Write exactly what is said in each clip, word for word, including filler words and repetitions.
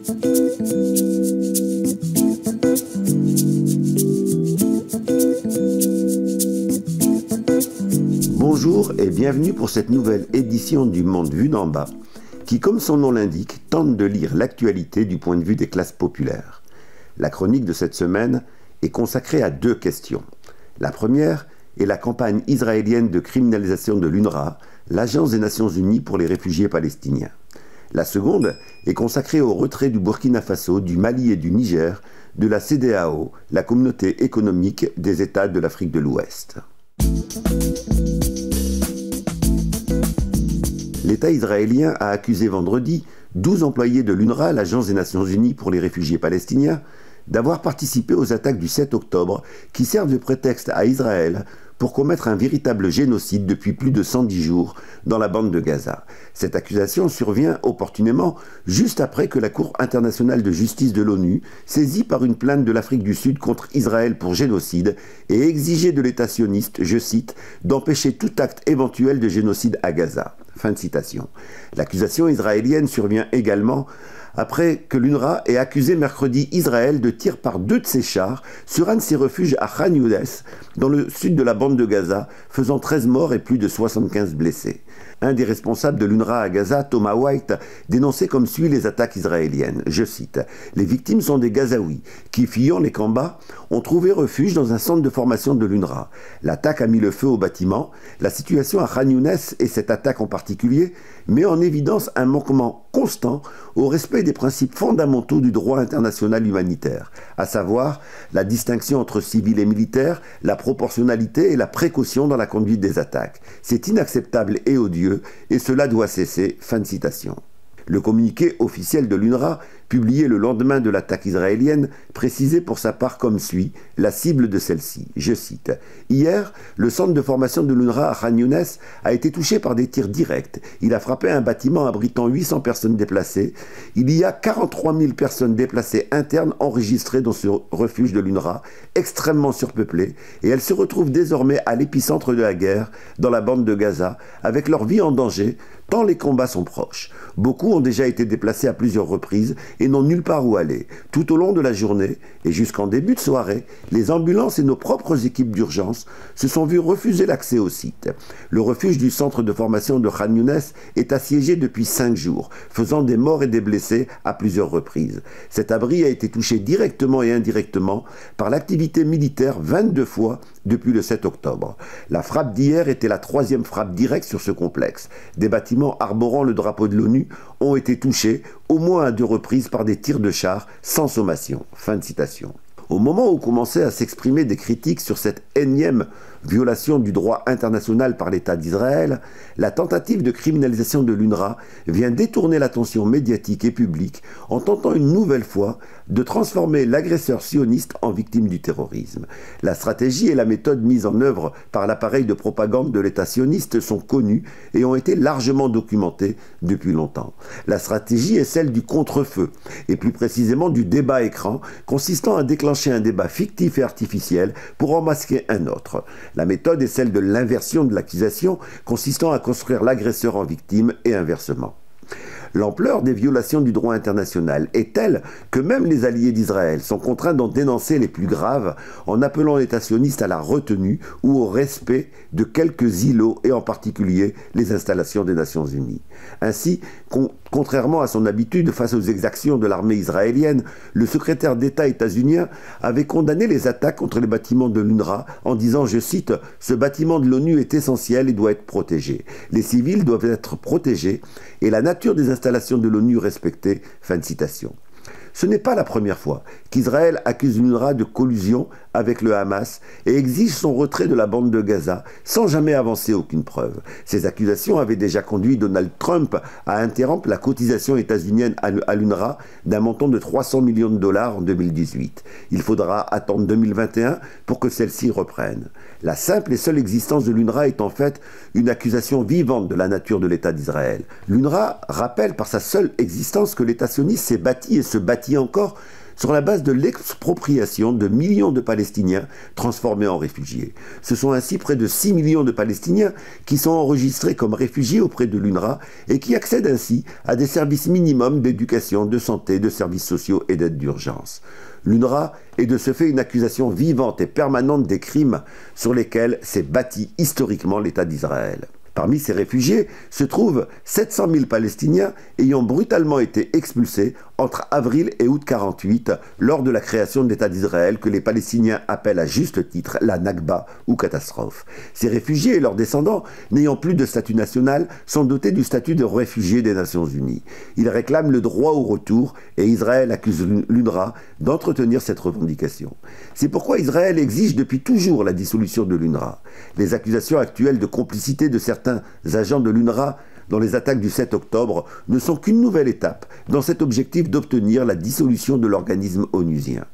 Bonjour et bienvenue pour cette nouvelle édition du Monde vu d'en bas, qui, comme son nom l'indique, tente de lire l'actualité du point de vue des classes populaires. La chronique de cette semaine est consacrée à deux questions. La première est la campagne israélienne de criminalisation de l'U N R W A, l'Agence des Nations Unies pour les réfugiés palestiniens. La seconde est consacrée au retrait du Burkina Faso, du Mali et du Niger de la C D A O, la communauté économique des États de l'Afrique de l'Ouest. L'État israélien a accusé vendredi douze employés de l'U N R W A, l'Agence des Nations Unies pour les réfugiés palestiniens, d'avoir participé aux attaques du sept octobre qui servent de prétexte à Israël pour commettre un véritable génocide depuis plus de cent dix jours dans la bande de Gaza. Cette accusation survient opportunément juste après que la Cour internationale de justice de l'ONU, saisie par une plainte de l'Afrique du Sud contre Israël pour génocide, ait exigé de l'État sioniste, je cite, d'empêcher tout acte éventuel de génocide à Gaza. Fin de citation. L'accusation israélienne survient également après que l'U N R W A ait accusé mercredi Israël de tir par deux de ses chars sur un de ses refuges à Khan Younes, dans le sud de la bande de Gaza, faisant treize morts et plus de soixante-quinze blessés. Un des responsables de l'U N R W A à Gaza, Thomas White, dénonçait comme suit les attaques israéliennes. Je cite « Les victimes sont des Gazaouis qui, fuyant les combats, ont trouvé refuge dans un centre de formation de l'U N R W A. L'attaque a mis le feu au bâtiment. La situation à Khan Younes, et cette attaque en particulier, met en évidence un manquement constant au respect des principes fondamentaux du droit international humanitaire, à savoir la distinction entre civils et militaires, la proportionnalité et la précaution dans la conduite des attaques. C'est inacceptable et odieux, et cela doit cesser. » Fin de citation. Le communiqué officiel de l'U N R W A, publié le lendemain de l'attaque israélienne, précisait pour sa part comme suit la cible de celle-ci. Je cite « Hier, le centre de formation de l'U N R W A à Khan Younes a été touché par des tirs directs. Il a frappé un bâtiment abritant huit cents personnes déplacées. Il y a quarante-trois mille personnes déplacées internes enregistrées dans ce refuge de l'U N R W A, extrêmement surpeuplé, et elles se retrouvent désormais à l'épicentre de la guerre, dans la bande de Gaza, avec leur vie en danger, tant les combats sont proches. Beaucoup ont déjà été déplacés à plusieurs reprises et n'ont nulle part où aller. Tout au long de la journée et jusqu'en début de soirée, les ambulances et nos propres équipes d'urgence se sont vues refuser l'accès au site. Le refuge du centre de formation de Khan Younes est assiégé depuis cinq jours, faisant des morts et des blessés à plusieurs reprises. Cet abri a été touché directement et indirectement par l'activité militaire vingt-deux fois depuis le sept octobre. La frappe d'hier était la troisième frappe directe sur ce complexe. Des bâtiments arborant le drapeau de l'ONU ont été touchés au moins à deux reprises par des tirs de chars sans sommation. Fin de citation. Au moment où commençaient à s'exprimer des critiques sur cette énième violation du droit international par l'État d'Israël, la tentative de criminalisation de l'U N R W A vient détourner l'attention médiatique et publique en tentant une nouvelle fois de transformer l'agresseur sioniste en victime du terrorisme. La stratégie et la méthode mise en œuvre par l'appareil de propagande de l'État sioniste sont connues et ont été largement documentées depuis longtemps. La stratégie est celle du contre-feu, et plus précisément du débat écran, consistant à déclencher un débat fictif et artificiel pour en masquer un autre. La méthode est celle de l'inversion de l'accusation, consistant à construire l'agresseur en victime et inversement. L'ampleur des violations du droit international est telle que même les alliés d'Israël sont contraints d'en dénoncer les plus graves en appelant l'État sioniste à la retenue ou au respect de quelques îlots et en particulier les installations des Nations Unies. Ainsi, con contrairement à son habitude face aux exactions de l'armée israélienne, le secrétaire d'État états-unien avait condamné les attaques contre les bâtiments de l'U N R W A en disant, je cite, « Ce bâtiment de l'ONU est essentiel et doit être protégé. Les civils doivent être protégés et la nature des installations de l'ONU respectée. » Fin de citation. Ce n'est pas la première fois qu'Israël accuse l'U N R W A de collusion avec le Hamas et exige son retrait de la bande de Gaza sans jamais avancer aucune preuve. Ces accusations avaient déjà conduit Donald Trump à interrompre la cotisation états-unienne à l'U N R W A d'un montant de trois cents millions de dollars en deux mille dix-huit. Il faudra attendre deux mille vingt et un pour que celle-ci reprenne. La simple et seule existence de l'U N R W A est en fait une accusation vivante de la nature de l'État d'Israël. L'U N R W A rappelle par sa seule existence que l'État sioniste s'est bâti et se bâtit encore sur la base de l'expropriation de millions de Palestiniens transformés en réfugiés. Ce sont ainsi près de six millions de Palestiniens qui sont enregistrés comme réfugiés auprès de l'UNRWA et qui accèdent ainsi à des services minimums d'éducation, de santé, de services sociaux et d'aide d'urgence. L'UNRWA est de ce fait une accusation vivante et permanente des crimes sur lesquels s'est bâti historiquement l'État d'Israël. Parmi ces réfugiés se trouvent sept cent mille Palestiniens ayant brutalement été expulsés entre avril et août quarante-huit lors de la création de l'État d'Israël que les Palestiniens appellent à juste titre la Nakba ou catastrophe. Ces réfugiés et leurs descendants, n'ayant plus de statut national, sont dotés du statut de réfugiés des Nations Unies. Ils réclament le droit au retour et Israël accuse l'UNRWA d'entretenir cette revendication. C'est pourquoi Israël exige depuis toujours la dissolution de l'UNRWA. Les accusations actuelles de complicité de certains agents de l'UNRWA dans les attaques du sept octobre ne sont qu'une nouvelle étape dans cet objectif d'obtenir la dissolution de l'organisme onusien.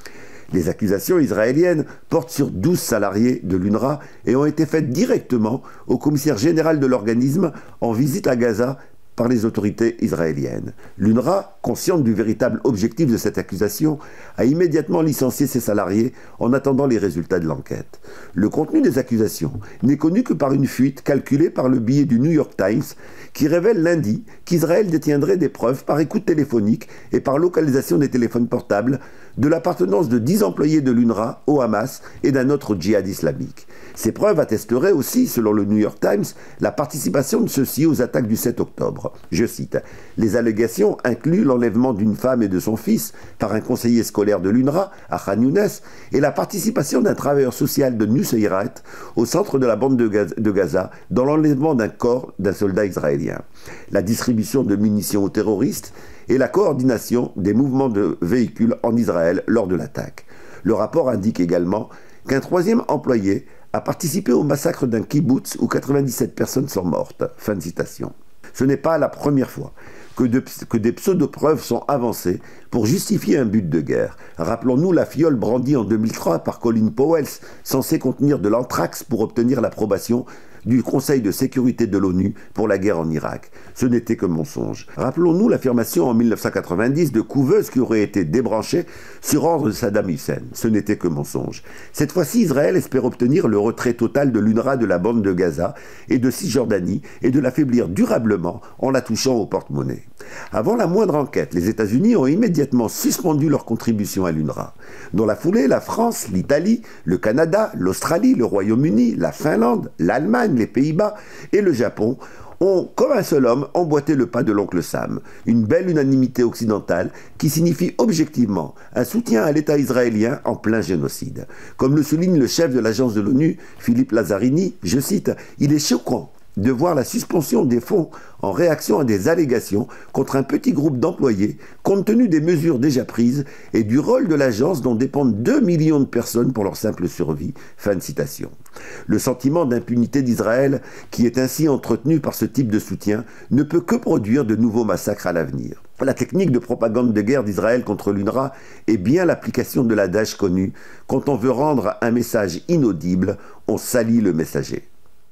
Les accusations israéliennes portent sur douze salariés de l'UNRWA et ont été faites directement au commissaire général de l'organisme en visite à Gaza par les autorités israéliennes. L'UNRWA, consciente du véritable objectif de cette accusation, a immédiatement licencié ses salariés en attendant les résultats de l'enquête. Le contenu des accusations n'est connu que par une fuite calculée par le biais du New York Times qui révèle lundi qu'Israël détiendrait des preuves par écoute téléphonique et par localisation des téléphones portables de l'appartenance de dix employés de l'UNRWA au Hamas et d'un autre djihad islamique. Ces preuves attesteraient aussi, selon le New York Times, la participation de ceux-ci aux attaques du sept octobre. Je cite, « Les allégations incluent l'enlèvement d'une femme et de son fils par un conseiller scolaire de l'UNRWA à Khan Younes et la participation d'un travailleur social de Nusayrat au centre de la bande de Gaza, de Gaza dans l'enlèvement d'un corps d'un soldat israélien. La distribution de munitions aux terroristes et la coordination des mouvements de véhicules en Israël lors de l'attaque. Le rapport indique également qu'un troisième employé a participé au massacre d'un kibbutz où quatre-vingt-dix-sept personnes sont mortes. » Fin de citation. Ce n'est pas la première fois que, de, que des pseudo-preuves sont avancées pour justifier un but de guerre. Rappelons-nous la fiole brandie en deux mille trois par Colin Powell, censée contenir de l'anthrax pour obtenir l'approbation du Conseil de sécurité de l'ONU pour la guerre en Irak. Ce n'était que mensonge. Rappelons-nous l'affirmation en mille neuf cent quatre-vingt-dix de couveuses qui auraient été débranchées sur ordre de Saddam Hussein. Ce n'était que mensonge. Cette fois-ci, Israël espère obtenir le retrait total de l'UNRWA de la bande de Gaza et de Cisjordanie et de l'affaiblir durablement en la touchant au porte-monnaie. Avant la moindre enquête, les États-Unis ont immédiatement suspendu leur contribution à l'UNRWA. Dans la foulée, la France, l'Italie, le Canada, l'Australie, le Royaume-Uni, la Finlande, l'Allemagne, les Pays-Bas et le Japon ont, comme un seul homme, emboîté le pas de l'oncle Sam. Une belle unanimité occidentale qui signifie objectivement un soutien à l'État israélien en plein génocide. Comme le souligne le chef de l'agence de l'ONU, Philippe Lazzarini, je cite, « Il est choquant de voir la suspension des fonds en réaction à des allégations contre un petit groupe d'employés, compte tenu des mesures déjà prises et du rôle de l'agence dont dépendent deux millions de personnes pour leur simple survie. » Fin de citation. Le sentiment d'impunité d'Israël, qui est ainsi entretenu par ce type de soutien, ne peut que produire de nouveaux massacres à l'avenir. La technique de propagande de guerre d'Israël contre l'UNRWA est bien l'application de l'adage connu « Quand on veut rendre un message inaudible, on salit le messager ».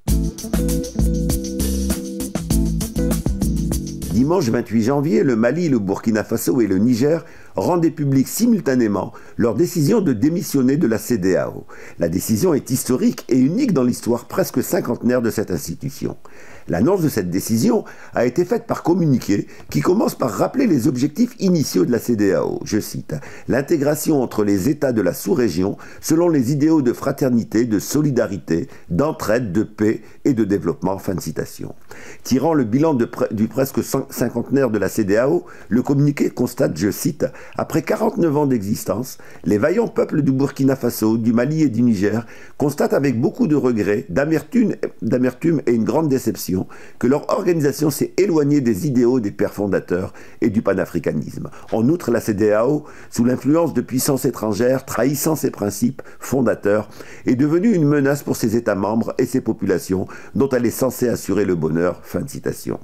Dimanche vingt-huit janvier, le Mali, le Burkina Faso et le Niger rendaient public simultanément leur décision de démissionner de la C E D E A O. La décision est historique et unique dans l'histoire presque cinquantenaire de cette institution. L'annonce de cette décision a été faite par communiqué qui commence par rappeler les objectifs initiaux de la C E D E A O. Je cite, « L'intégration entre les États de la sous-région selon les idéaux de fraternité, de solidarité, d'entraide, de paix et de développement. » Fin de citation. Tirant le bilan de pre- du presque cinquantenaire de la C E D E A O, le communiqué constate, je cite, « Après quarante-neuf ans d'existence, les vaillants peuples du Burkina Faso, du Mali et du Niger constatent avec beaucoup de regrets, d'amertume, d'amertume et une grande déception que leur organisation s'est éloignée des idéaux des pères fondateurs et du panafricanisme. En outre, la C E D E A O, sous l'influence de puissances étrangères trahissant ses principes fondateurs, est devenue une menace pour ses États membres et ses populations dont elle est censée assurer le bonheur. Fin de citation.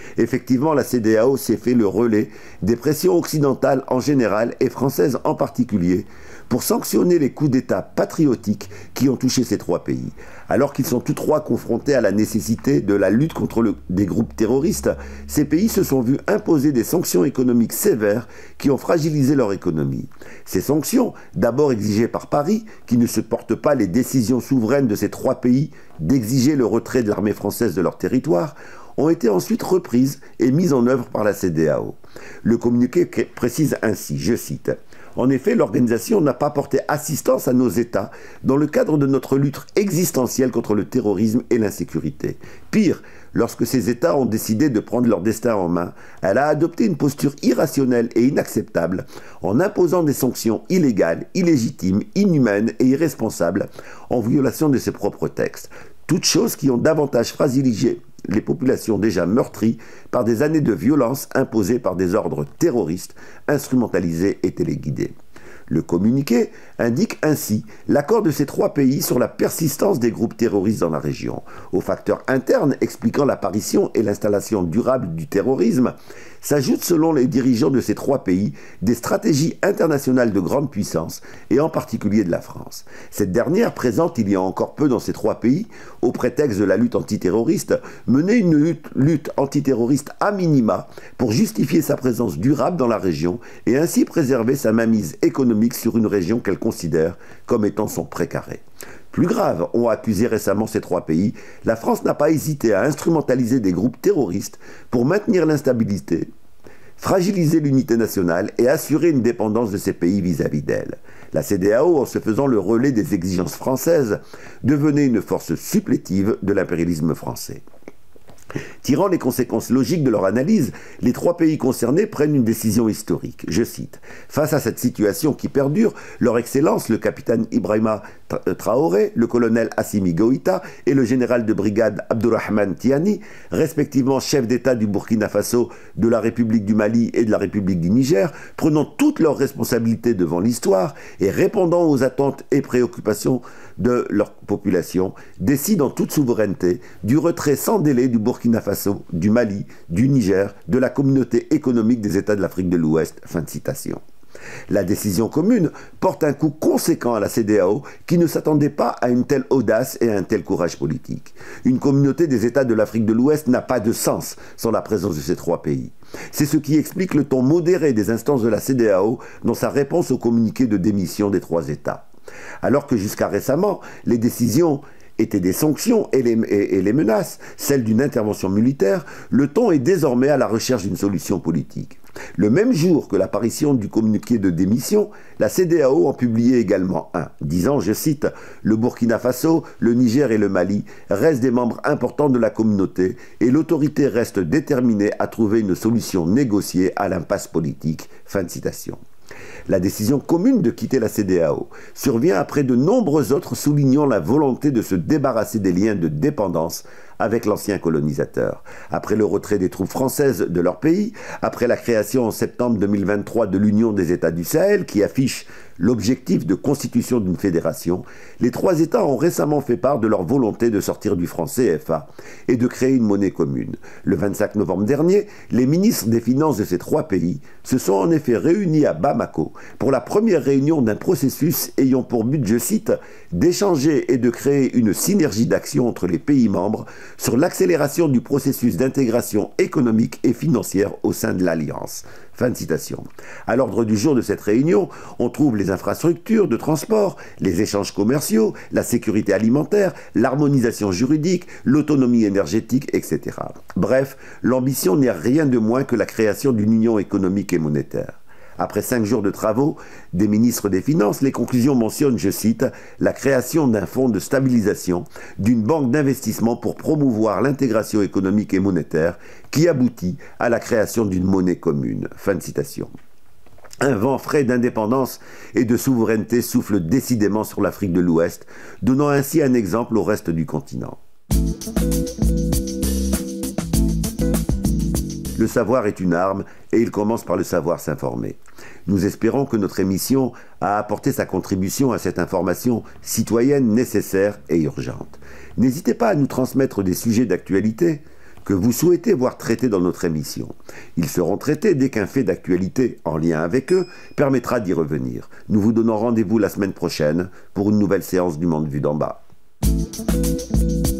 Effectivement, la C D A O s'est fait le relais des pressions occidentales en général et françaises en particulier pour sanctionner les coups d'État patriotiques qui ont touché ces trois pays. Alors qu'ils sont tous trois confrontés à la nécessité de la lutte contre le, des groupes terroristes, ces pays se sont vus imposer des sanctions économiques sévères qui ont fragilisé leur économie. Ces sanctions, d'abord exigées par Paris, qui ne supporte pas les décisions souveraines de ces trois pays d'exiger le retrait de l'armée française de leur territoire, ont été ensuite reprises et mises en œuvre par la C D A O. Le communiqué précise ainsi, je cite, « En effet, l'organisation n'a pas porté assistance à nos États dans le cadre de notre lutte existentielle contre le terrorisme et l'insécurité. Pire, lorsque ces États ont décidé de prendre leur destin en main, elle a adopté une posture irrationnelle et inacceptable en imposant des sanctions illégales, illégitimes, inhumaines et irresponsables en violation de ses propres textes. Toutes choses qui ont davantage fragilisé les populations déjà meurtries par des années de violence imposées par des ordres terroristes, instrumentalisés et téléguidés. » Le communiqué indique ainsi l'accord de ces trois pays sur la persistance des groupes terroristes dans la région. Aux facteurs internes expliquant l'apparition et l'installation durable du terrorisme, s'ajoutent selon les dirigeants de ces trois pays des stratégies internationales de grande puissance, et en particulier de la France. Cette dernière présente il y a encore peu dans ces trois pays, au prétexte de la lutte antiterroriste, menait une lutte, lutte antiterroriste à minima pour justifier sa présence durable dans la région et ainsi préserver sa mainmise économique sur une région qu'elle considère comme étant son précaré. Plus grave, ont accusé récemment ces trois pays, la France n'a pas hésité à instrumentaliser des groupes terroristes pour maintenir l'instabilité, fragiliser l'unité nationale et assurer une dépendance de ces pays vis-à-vis d'elle. La C D A O, en se faisant le relais des exigences françaises, devenait une force supplétive de l'impérialisme français. Tirant les conséquences logiques de leur analyse, les trois pays concernés prennent une décision historique. Je cite, « Face à cette situation qui perdure, leur Excellence, le capitaine Ibrahima Traoré, le colonel Assimi Goïta et le général de brigade Abdourahmane Tiani, respectivement chefs d'État du Burkina Faso, de la République du Mali et de la République du Niger, prenant toutes leurs responsabilités devant l'histoire et répondant aux attentes et préoccupations de leur population, décident en toute souveraineté du retrait sans délai du Burkina Faso, du Mali, du Niger, de la communauté économique des États de l'Afrique de l'Ouest. » Fin de citation. La décision commune porte un coup conséquent à la C D A O qui ne s'attendait pas à une telle audace et à un tel courage politique. Une communauté des États de l'Afrique de l'Ouest n'a pas de sens sans la présence de ces trois pays. C'est ce qui explique le ton modéré des instances de la C D A O dans sa réponse au communiqué de démission des trois États. Alors que jusqu'à récemment, les décisions étaient des sanctions et les, et, et les menaces, celles d'une intervention militaire, le ton est désormais à la recherche d'une solution politique. Le même jour que l'apparition du communiqué de démission, la C D A O en publiait également un, disant, je cite, « Le Burkina Faso, le Niger et le Mali restent des membres importants de la communauté et l'autorité reste déterminée à trouver une solution négociée à l'impasse politique. » Fin de citation. La décision commune de quitter la C D A O survient après de nombreux autres soulignant la volonté de se débarrasser des liens de dépendance avec l'ancien colonisateur. Après le retrait des troupes françaises de leur pays, après la création en septembre deux mille vingt-trois de l'Union des États du Sahel qui affiche l'objectif de constitution d'une fédération, les trois États ont récemment fait part de leur volonté de sortir du franc C F A et de créer une monnaie commune. Le vingt-cinq novembre dernier, les ministres des Finances de ces trois pays se sont en effet réunis à Bamako pour la première réunion d'un processus ayant pour but, je cite, « d'échanger et de créer une synergie d'action entre les pays membres sur l'accélération du processus d'intégration économique et financière au sein de l'Alliance. » Fin de citation. À l'ordre du jour de cette réunion, on trouve les infrastructures de transport, les échanges commerciaux, la sécurité alimentaire, l'harmonisation juridique, l'autonomie énergétique, et cetera. Bref, l'ambition n'est rien de moins que la création d'une union économique et monétaire. Après cinq jours de travaux des ministres des Finances, les conclusions mentionnent, je cite, « la création d'un fonds de stabilisation, d'une banque d'investissement pour promouvoir l'intégration économique et monétaire qui aboutit à la création d'une monnaie commune. » Fin de citation. Un vent frais d'indépendance et de souveraineté souffle décidément sur l'Afrique de l'Ouest, donnant ainsi un exemple au reste du continent. Le savoir est une arme et il commence par le savoir s'informer. Nous espérons que notre émission a apporté sa contribution à cette information citoyenne nécessaire et urgente. N'hésitez pas à nous transmettre des sujets d'actualité, que vous souhaitez voir traités dans notre émission. Ils seront traités dès qu'un fait d'actualité en lien avec eux permettra d'y revenir. Nous vous donnons rendez-vous la semaine prochaine pour une nouvelle séance du Monde vu d'en bas.